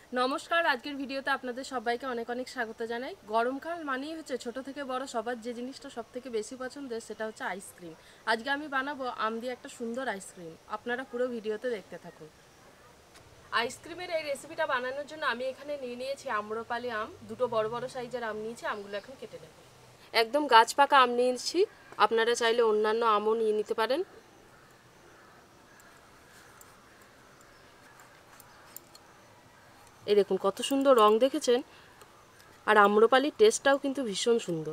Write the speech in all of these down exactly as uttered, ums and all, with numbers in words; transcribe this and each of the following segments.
নমস্কার, আজকের ভিডিওতে আপনাদের সবাইকে অনেক অনেক স্বাগত জানাই। গরমকাল মানেই হচ্ছে ছোট থেকে বড় সবার যে জিনিসটা সবথেকে বেশি পছন্দের সেটা হচ্ছে আইসক্রিম। আজকে আমি বানাবো আম দিয়ে একটা সুন্দর আইসক্রিম। আপনারা পুরো ভিডিওতে দেখতে থাকুন। আইসক্রিমের এই রেসিপিটা বানানোর জন্য আমি এখানে নিয়ে নিয়েছি আম্রপালি আম, দুটো বড় বড় সাইজের আম নিয়েছি। আমগুলো এখন কেটে নেব। একদম গাছ পাকা আম নিয়েছি, আপনারা চাইলে অন্যান্য আমও নিয়ে নিতে পারেন। এই দেখুন কত সুন্দর রং দেখেছেন, আর আম্রপালির টেস্টটাও কিন্তু ভীষণ সুন্দর।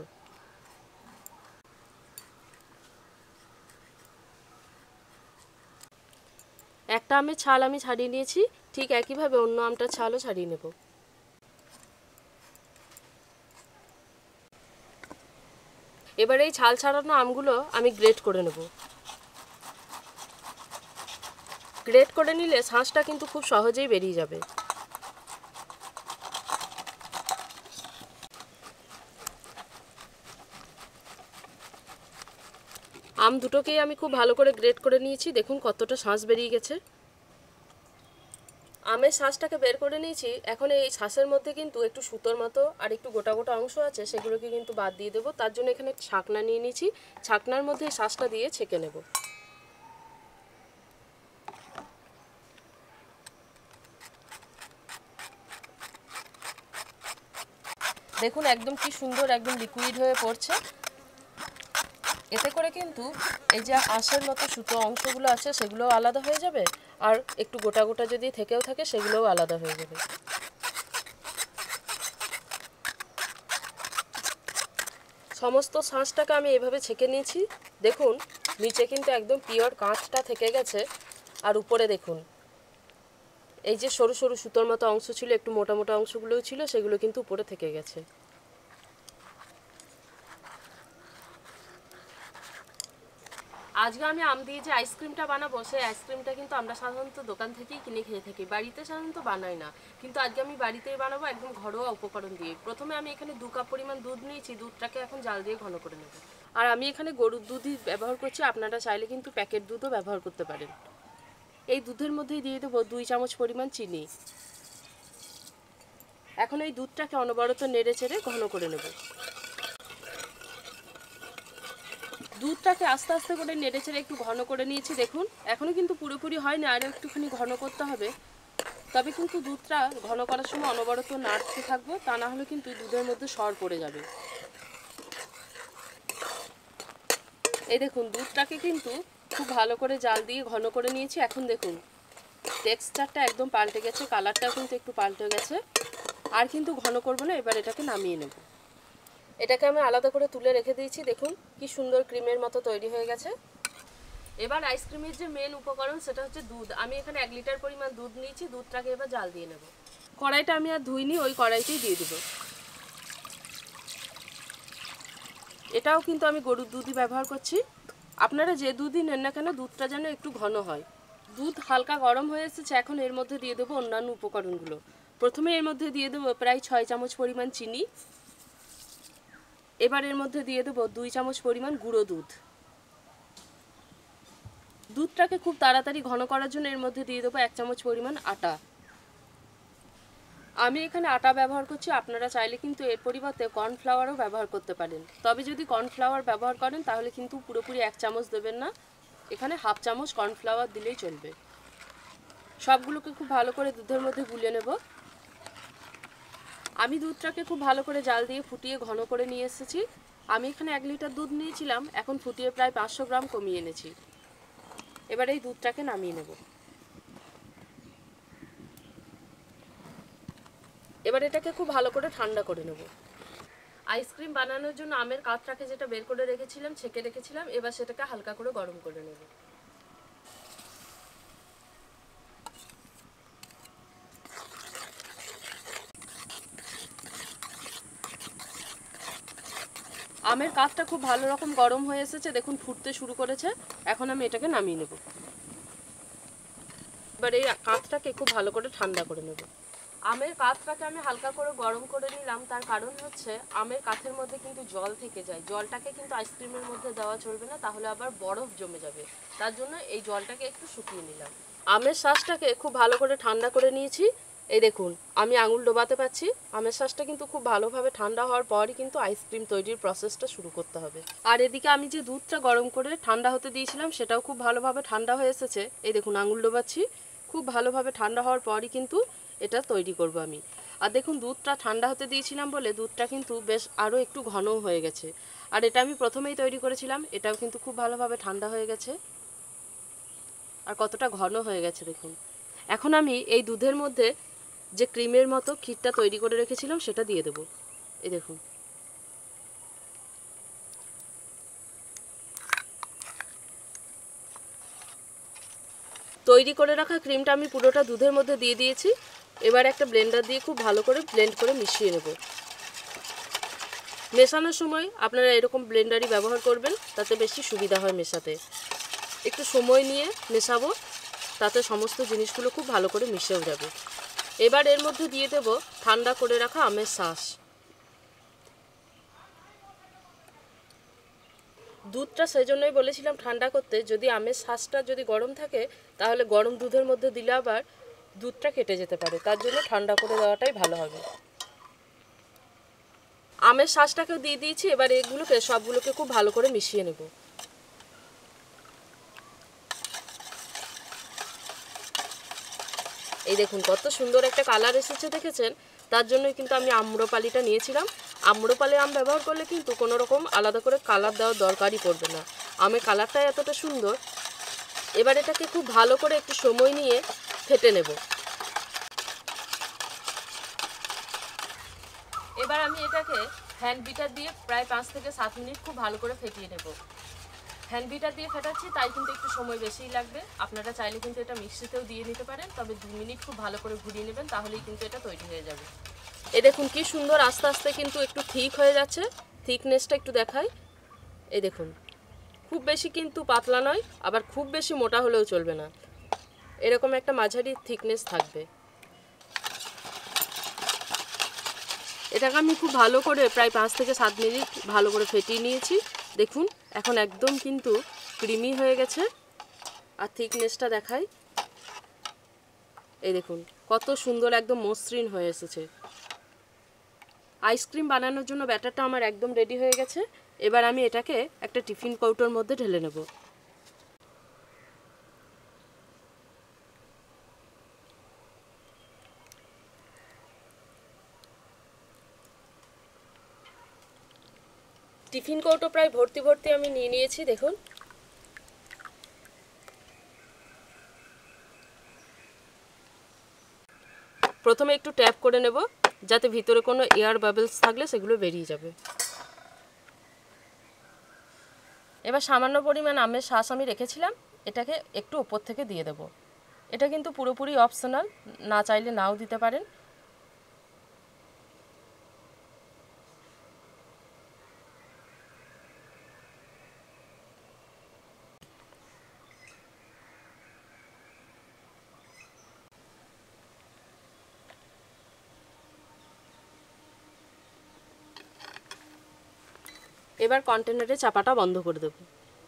একটা আমের ছাল আমি ছাড়িয়ে নিয়েছি, ঠিক একইভাবে অন্য আমটার ছালও ছাড়িয়ে নেব। এবার এই ছাল ছাড়ানো আমগুলো আমি গ্রেট করে নেব। গ্রেট করে নিলে শাঁসটা কিন্তু খুব সহজেই বেরিয়ে যাবে। আম দুটোকেই আমি খুব ভালো করে গ্রেট করে নিয়েছি, দেখুন কতটা শাঁস বেরিয়ে গেছে। আমের শাঁসটাকে বের করে নিয়েছি। এখন এই শাঁসের মধ্যে কিন্তু একটু সুতোর মতো আর একটু গোটা গোটা অংশ আছে, সেগুলোকে কিন্তু বাদ দিয়ে দেবো। তার জন্য এখানে ছাকনা নিয়ে নিয়েছি, ছাকনার মধ্যে শাঁসটা দিয়ে ছেঁকে নেব। দেখুন একদম কি সুন্দর, একদম লিকুইড হয়ে পড়ছে। এতে করে কিন্তু এই যে আঁশের মতো সুতো অংশগুলো আছে সেগুলোও আলাদা হয়ে যাবে, আর একটু গোটা গোটা যদি থেকেও থাকে সেগুলোও আলাদা হয়ে যাবে। সমস্ত শাঁসটাকে আমি এভাবে ছেঁকে নিয়েছি। দেখুন নিচে কিন্তু একদম পিওর কাঁচটা থেকে গেছে, আর উপরে দেখুন এই যে সরু সরু সুতোর মতো অংশ ছিল, একটু মোটা মোটা অংশগুলোও ছিল, সেগুলো কিন্তু উপরে থেকে গেছে। আজকে আমি আম দিয়ে যে আইসক্রিমটা বানাবো সেই আইসক্রিমটা কিন্তু আমরা সাধারণত দোকান থেকেই কিনে খেয়ে থাকি, বাড়িতে সাধারণত বানাই না। কিন্তু আজকে আমি বাড়িতেই বানাবো একদম ঘরোয়া উপকরণ দিয়ে। প্রথমে আমি এখানে দু কাপ পরিমাণ দুধ নিয়েছি, দুধটাকে এখন জাল দিয়ে ঘন করে নেব। আর আমি এখানে গরুর দুধই ব্যবহার করছি, আপনারা চাইলে কিন্তু প্যাকেট দুধও ব্যবহার করতে পারেন। এই দুধের মধ্যেই দিয়ে দেবো দুই চামচ পরিমাণ চিনি। এখন এই দুধটাকে অনবরত নেড়ে চেড়ে ঘন করে নেব। দুধটাকে আস্তে আস্তে করে নেড়ে চেড়ে একটু ঘন করে নিয়েছি। দেখুন এখনও কিন্তু পুরোপুরি হয়নি, আরও একটুখানি ঘন করতে হবে। তবে কিন্তু দুধটা ঘন করার সময় অনবরত নাড়তে থাকবো, তা না হলে কিন্তু দুধের মধ্যে সর পড়ে যাবে। এই দেখুন দুধটাকে কিন্তু খুব ভালো করে জাল দিয়ে ঘন করে নিয়েছি। এখন দেখুন টেক্সচারটা একদম পাল্টে গেছে, কালারটাও কিন্তু একটু পাল্টে গেছে। আর কিন্তু ঘন করবো না, এবার এটাকে নামিয়ে নেব। এটাকে আমি আলাদা করে তুলে রেখে দিয়েছি। দেখুন কি সুন্দর ক্রিমের মতো তৈরি হয়ে গেছে। এবার আইসক্রিমের যে মেন উপকরণ সেটা হচ্ছে দুধ। আমি এখানে এক লিটার পরিমাণ দুধ নিয়েছি, দুধটাকে এবার জাল দিয়ে নেব। কড়াইটা আমি আর ধুইনি, ওই কড়াইতেই দিয়ে দেব। এটাও কিন্তু আমি গরুর দুধই ব্যবহার করছি। আপনারা যে দুধই নেন না কেন দুধটা যেন একটু ঘন হয়। দুধ হালকা গরম হয়ে এসেছে, এখন এর মধ্যে দিয়ে দেবো অন্যান্য উপকরণগুলো। প্রথমে এর মধ্যে দিয়ে দেবো প্রায় ছয় চামচ পরিমাণ চিনি। এবার এর মধ্যে দিয়ে দেবো দুই চামচ পরিমাণ গুঁড়ো দুধ। দুধটাকে খুব তাড়াতাড়ি ঘন করার জন্য এর মধ্যে দিয়ে দেবো এক চামচ পরিমাণ আটা। আমি এখানে আটা ব্যবহার করছি, আপনারা চাইলে কিন্তু এর পরিবর্তে কর্নফ্লাওয়ারও ব্যবহার করতে পারেন। তবে যদি কর্নফ্লাওয়ার ব্যবহার করেন তাহলে কিন্তু পুরোপুরি এক চামচ দেবেন না, এখানে হাফ চামচ কর্নফ্লাওয়ার দিলেই চলবে। সবগুলোকে খুব ভালো করে দুধের মধ্যে গুলিয়ে নেব। আমি দুধটাকে খুব ভালো করে জাল দিয়ে ফুটিয়ে ঘন করে নিয়ে এসেছি। আমি এখানে এক লিটার দুধ নিয়েছিলাম, এখন ফুটিয়ে প্রায় পাঁচশো গ্রাম কমিয়ে এনেছি। এবার এই দুধটাকে নামিয়ে নেব। এবার এটাকে খুব ভালো করে ঠান্ডা করে নেব। আইসক্রিম বানানোর জন্য আমের কাঠটাকে যেটা বের করে রেখেছিলাম, ছেঁকে রেখেছিলাম, এবার সেটাকে হালকা করে গরম করে নেব। আমের কাঠটা খুব ভালো রকম গরম হয়ে এসেছে, দেখুন ফুটতে শুরু করেছে। এখন আমি এটাকে নামিয়ে নেব। এবার এই কাঠটাকে খুব ভালো করে ঠান্ডা করে নেব। আমের কাঠটাকে আমি হালকা করে গরম করে নিলাম, তার কারণ হচ্ছে আমের কাঠের মধ্যে কিন্তু জল থেকে যায়। জলটাকে কিন্তু আইসক্রিমের মধ্যে দেওয়া চলবে না, তাহলে আবার বরফ জমে যাবে। তার জন্য এই জলটাকে একটু শুকিয়ে নিলাম। আমের শাঁসটাকে খুব ভালো করে ঠান্ডা করে নিয়েছি। এই দেখুন আমি আঙুল ডোবাতে পারছি। আমের শাঁসটা কিন্তু খুব ভালোভাবে ঠান্ডা হওয়ার পরই কিন্তু আইসক্রিম তৈরির প্রসেসটা শুরু করতে হবে। আর এদিকে আমি যে দুধটা গরম করে ঠান্ডা হতে দিয়েছিলাম সেটাও খুব ভালোভাবে ঠান্ডা হয়ে এসেছে। এই দেখুন আঙুল ডোবাচ্ছি, খুব ভালোভাবে ঠান্ডা হওয়ার পরই কিন্তু এটা তৈরি করব আমি। আর দেখুন দুধটা ঠান্ডা হতে দিয়েছিলাম বলে দুধটা কিন্তু বেশ আরও একটু ঘনও হয়ে গেছে। আর এটা আমি প্রথমেই তৈরি করেছিলাম, এটাও কিন্তু খুব ভালোভাবে ঠান্ডা হয়ে গেছে আর কতটা ঘন হয়ে গেছে দেখুন। এখন আমি এই দুধের মধ্যে যে ক্রিমের মতো ক্ষীরটা তৈরি করে রেখেছিলাম সেটা দিয়ে দেব। এই দেখুন তৈরি করে রাখা ক্রিমটা আমি পুরোটা দুধের মধ্যে দিয়ে দিয়েছি। এবার একটা ব্লেন্ডার দিয়ে খুব ভালো করে ব্লেন্ড করে মিশিয়ে নেব। মেশানোর সময় আপনারা এরকম ব্লেন্ডারই ব্যবহার করবেন, তাতে বেশি সুবিধা হয় মেশাতে। একটু সময় নিয়ে মেশাবো, তাতে সমস্ত জিনিসগুলো খুব ভালো করে মিশেও যাবে। এবার এর মধ্যে দিয়ে দেব ঠান্ডা করে রাখা আমের শাঁস। দুধটা সেজন্যই বলেছিলাম ঠান্ডা করতে, যদি আমের শাঁসটা যদি গরম থাকে তাহলে গরম দুধের মধ্যে দিলে আবার দুধটা কেটে যেতে পারে, তার জন্য ঠান্ডা করে দেওয়াটাই ভালো হবে। আমের শাঁসটাকেও দিয়ে দিয়েছি। এবার এগুলোকে সবগুলোকে খুব ভালো করে মিশিয়ে নেব। এই দেখুন কত সুন্দর একটা কালার এসেছে দেখেছেন। তার জন্যই কিন্তু আমি আম্রপালিটা নিয়েছিলাম। আম্রপালি আম ব্যবহার করলে কিন্তু কোনো রকম আলাদা করে কালার দেওয়ার দরকারই পড়বে না, আমের কালারটাই এতটা সুন্দর। এবার এটাকে খুব ভালো করে একটু সময় নিয়ে ফেটে নেব। এবার আমি এটাকে হ্যান্ড বিটার দিয়ে প্রায় পাঁচ থেকে সাত মিনিট খুব ভালো করে ফেটিয়ে নেব। হ্যান্ড বিটার দিয়ে ফেটাচ্ছি তাই কিন্তু একটু সময় বেশিই লাগবে। আপনারা চাইলে কিন্তু এটা মিক্সিতেও দিয়ে নিতে পারেন, তবে দু মিনিট খুব ভালো করে ঘুরিয়ে নেবেন, তাহলেই কিন্তু এটা তৈরি হয়ে যাবে। এই দেখুন কি সুন্দর আস্তে আস্তে কিন্তু একটু ঠিক হয়ে যাচ্ছে। থিকনেসটা একটু দেখাই, এই দেখুন খুব বেশি কিন্তু পাতলা নয়, আবার খুব বেশি মোটা হলেও চলবে না, এরকম একটা মাঝারি থিকনেস থাকবে। এটাকে আমি খুব ভালো করে প্রায় পাঁচ থেকে সাত মিনিট ভালো করে ফেটিয়ে নিয়েছি। দেখুন এখন একদম কিন্তু ক্রিমি হয়ে গেছে। আর থিকনেসটা দেখাই, এই দেখুন কত সুন্দর একদম মসৃণ হয়ে এসেছে। আইসক্রিম বানানোর জন্য ব্যাটারটা আমার একদম রেডি হয়ে গেছে। এবার আমি এটাকে একটা টিফিন কৌটোর মধ্যে ঢেলে নেব। টিফিন কৌটো প্রায় ভর্তি ভর্তি আমি নিয়ে নিয়েছি দেখুন। প্রথমে একটু ট্যাপ করে নেব, যাতে ভিতরে কোনো এয়ার বাবলস থাকলে সেগুলো বেরিয়ে যাবে। এবার সামান্য পরিমাণ আমের শাঁস আমি রেখেছিলাম, এটাকে একটু উপর থেকে দিয়ে দেব। এটা কিন্তু পুরোপুরি অপশনাল, না চাইলে নাও দিতে পারেন। এবার কন্টেনারে চাপাটা বন্ধ করে দেব।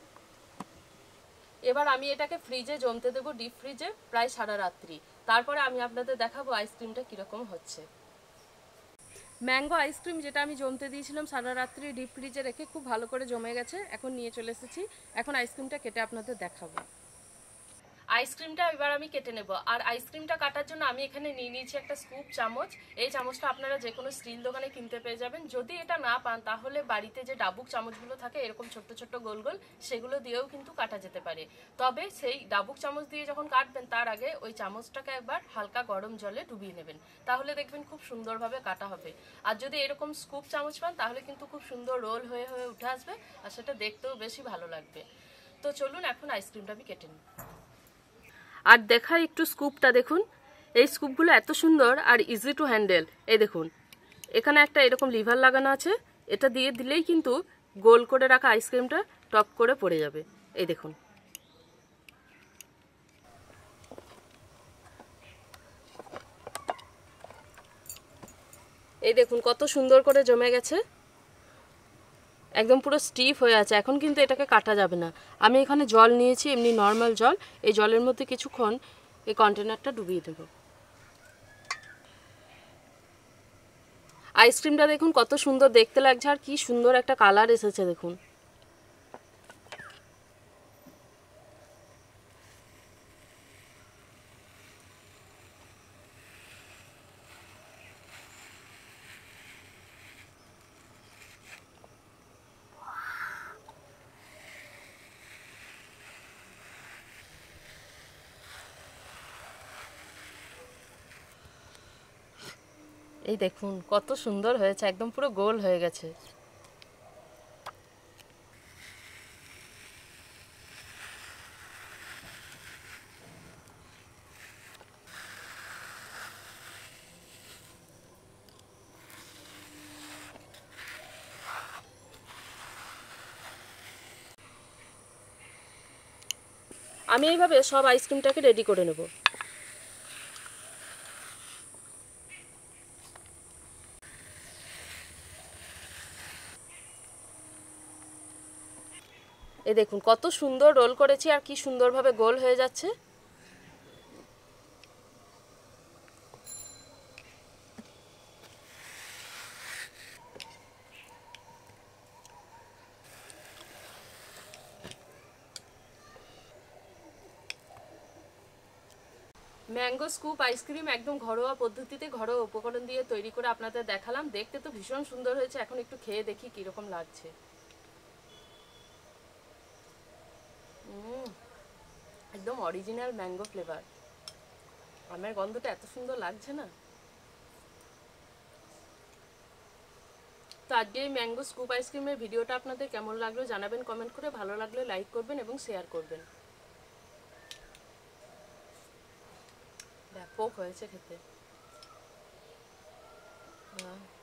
এবার আমি এটাকে ফ্রিজে জমতে দেবো, ডিপ ফ্রিজে প্রায় সারা রাত্রি। তারপরে আমি আপনাদের দেখাবো আইসক্রিমটা কীরকম হচ্ছে। ম্যাঙ্গো আইসক্রিম যেটা আমি জমতে দিয়েছিলাম সারা রাত্রি ডিপ ফ্রিজে রেখে খুব ভালো করে জমে গেছে। এখন নিয়ে চলে এসেছি, এখন আইসক্রিমটা কেটে আপনাদের দেখাবো। আইসক্রিমটা এবার আমি কেটে নেব। আর আইসক্রিমটা কাটার জন্য আমি এখানে নিয়ে নিয়েছি একটা স্কুপ চামচ। এই চামচটা আপনারা যে কোনো স্টিল দোকানে কিনতে পেয়ে যাবেন। যদি এটা না পান তাহলে বাড়িতে যে ডাবুক চামচগুলো থাকে এরকম ছোট্ট ছোট্ট গোল গোল, সেগুলো দিয়েও কিন্তু কাটা যেতে পারে। তবে সেই ডাবুক চামচ দিয়ে যখন কাটবেন তার আগে ওই চামচটাকে একবার হালকা গরম জলে ডুবিয়ে নেবেন, তাহলে দেখবেন খুব সুন্দরভাবে কাটা হবে। আর যদি এরকম স্কুপ চামচ পান তাহলে কিন্তু খুব সুন্দর রোল হয়ে হয়ে উঠে আসবে, আর সেটা দেখতেও বেশি ভালো লাগবে। তো চলুন এখন আইসক্রিমটা আমি কেটে নিই। আর দেখাই একটু স্কুপটা দেখুন, এই স্কুপগুলো এত সুন্দর আর ইজি টু হ্যান্ডেল। এই দেখুন এখানে একটা এরকম লিভার লাগানো আছে, এটা দিয়ে দিলেই কিন্তু গোল করে রাখা আইসক্রিমটা টপ করে পড়ে যাবে। এই দেখুন এই দেখুন কত সুন্দর করে জমে গেছে, একদম পুরো স্টিফ হয়ে আছে। এখন কিন্তু এটাকে কাটা যাবে না। আমি এখানে জল নিয়েছি, এমনি নর্মাল জল। এই জলের মধ্যে কিছুক্ষণ এই কন্টেনারটা ডুবিয়ে দেব। আইসক্রিমটা দেখুন কত সুন্দর দেখতে লাগছে আর কি সুন্দর একটা কালার এসেছে দেখুন। এই দেখুন কত সুন্দর হয়েছে, একদম পুরো গোল হয়ে গেছে। আমি এইভাবে সব আইসক্রিমটাকে রেডি করে নেব। এই দেখুন কত সুন্দর রোল করেছি আর কি সুন্দরভাবে গোল হয়ে যাচ্ছে। ম্যাঙ্গো স্কুপ আইসক্রিম একদম ঘরোয়া পদ্ধতিতে ঘরোয়া উপকরণ দিয়ে তৈরি করে আপনাদের দেখালাম। দেখতে তো ভীষণ সুন্দর হয়েছে, এখন একটু খেয়ে দেখি কীরকম লাগছে। একদম অরিজিনাল ম্যাঙ্গো ফ্লেভার, আমের গন্ধটা এত সুন্দর লাগছে না। তো আজকে এই ম্যাঙ্গো স্কুপ আইসক্রিমের ভিডিওটা আপনাদের কেমন লাগলো জানাবেন কমেন্ট করে, ভালো লাগলে লাইক করবেন এবং শেয়ার করবেন। ব্যাপক হয়েছে খেতে।